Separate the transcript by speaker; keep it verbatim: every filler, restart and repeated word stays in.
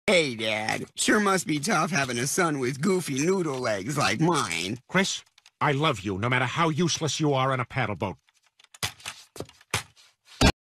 Speaker 1: Hey, Dad. Sure must be tough having a son with goofy noodle legs like mine.
Speaker 2: Chris, I love you no matter how useless you are on a paddle boat.